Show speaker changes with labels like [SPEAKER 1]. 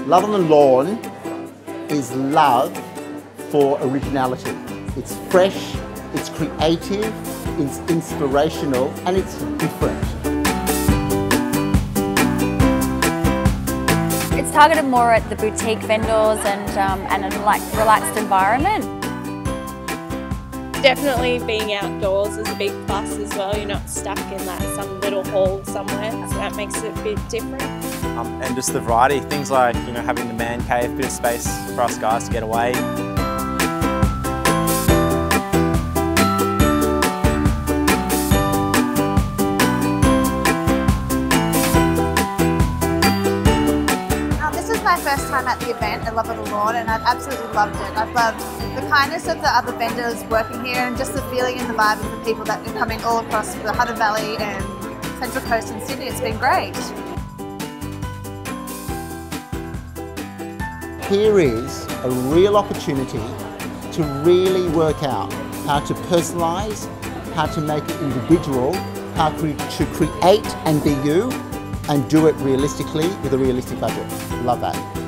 [SPEAKER 1] Love on the Lawn is love for originality. It's fresh, it's creative, it's inspirational, and it's different.
[SPEAKER 2] It's targeted more at the boutique vendors and a relaxed environment.
[SPEAKER 3] Definitely being outdoors is a big plus as well. You're not stuck in some little hall somewhere, so that makes it a bit different.
[SPEAKER 4] And just the variety, things like having the man cave, bit of space for us guys to get away.
[SPEAKER 5] This is my first time at the event at Love on the Lawn, and I've absolutely loved it. I've loved the kindness of the other vendors working here and just the feeling and the vibe of the people that are coming all across the Hunter Valley and Central Coast and Sydney. It's been great.
[SPEAKER 1] Here is a real opportunity to really work out how to personalise, how to make it individual, how to create and be you, and do it realistically with a realistic budget. Love that.